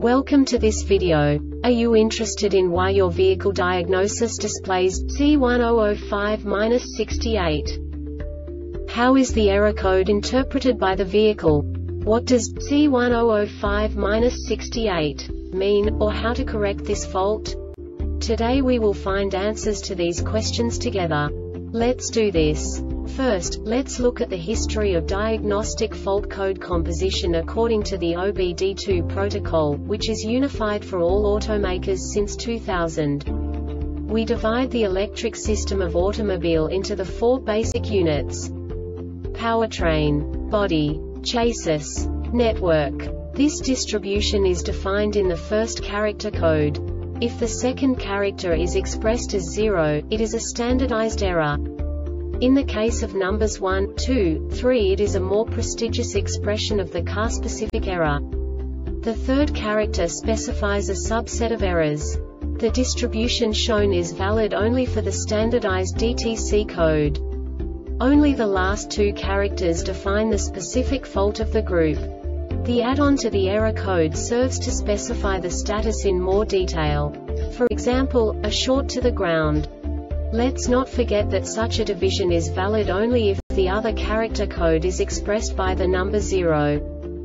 Welcome to this video. Are you interested in why your vehicle diagnosis displays C1005-68? How is the error code interpreted by the vehicle? What does C1005-68 mean, or how to correct this fault? Today we will find answers to these questions together. Let's do this. First, let's look at the history of diagnostic fault code composition according to the OBD2 protocol, which is unified for all automakers since 2000. We divide the electric system of automobile into the four basic units: powertrain, body, chassis, network. This distribution is defined in the first character code. If the second character is expressed as 0, it is a standardized error. In the case of numbers 1, 2, 3, it is a more prestigious expression of the car-specific error. The third character specifies a subset of errors. The distribution shown is valid only for the standardized DTC code. Only the last two characters define the specific fault of the group. The add-on to the error code serves to specify the status in more detail. For example, a short to the ground. Let's not forget that such a division is valid only if the other character code is expressed by the number 0.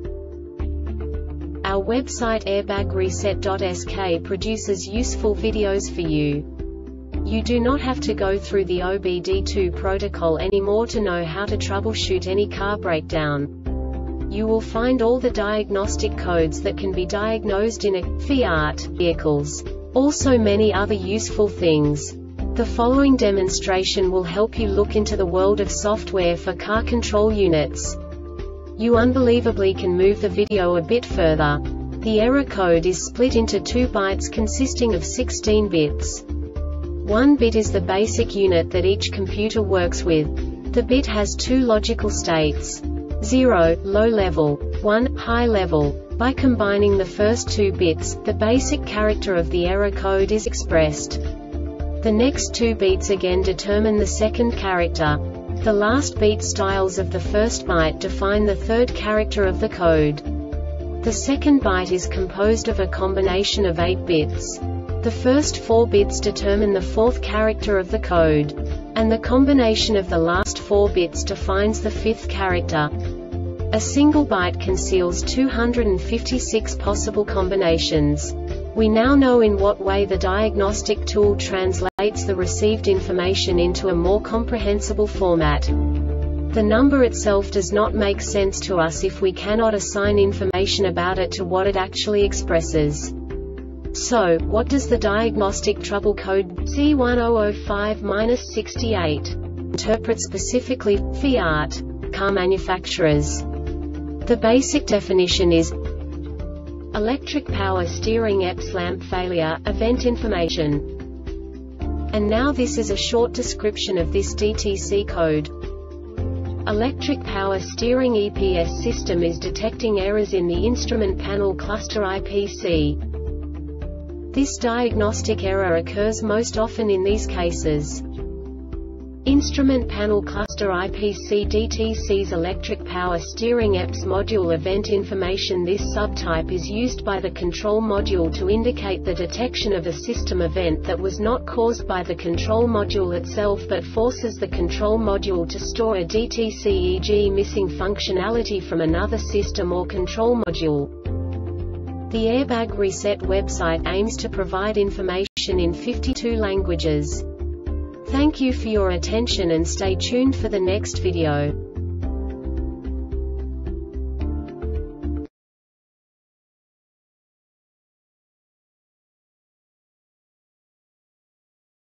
Our website airbagreset.sk produces useful videos for you. You do not have to go through the OBD2 protocol anymore to know how to troubleshoot any car breakdown. You will find all the diagnostic codes that can be diagnosed in a Fiat vehicles. Also many other useful things. The following demonstration will help you look into the world of software for car control units. You unbelievably can move the video a bit further. The error code is split into 2 bytes consisting of 16 bits. 1 bit is the basic unit that each computer works with. The bit has 2 logical states: 0, low level, 1, high level. By combining the first 2 bits, the basic character of the error code is expressed. The next 2 beats again determine the second character. The last beat styles of the first byte define the third character of the code. The second byte is composed of a combination of 8 bits. The first 4 bits determine the fourth character of the code. And the combination of the last 4 bits defines the fifth character. A single byte conceals 256 possible combinations. We now know in what way the diagnostic tool translates the received information into a more comprehensible format. The number itself does not make sense to us if we cannot assign information about it to what it actually expresses. So, what does the diagnostic trouble code C1005-68 interpret specifically for Fiat car manufacturers? The basic definition is electric power steering EPS lamp failure, event information. And now this is a short description of this DTC code. Electric power steering EPS system is detecting errors in the instrument panel cluster IPC. This diagnostic error occurs most often in these cases: instrument panel cluster IPC DTC's electric power steering EPS module event information. This subtype is used by the control module to indicate the detection of a system event that was not caused by the control module itself but forces the control module to store a DTC, e.g. missing functionality from another system or control module. The Airbag Reset website aims to provide information in 52 languages. Thank you for your attention and stay tuned for the next video.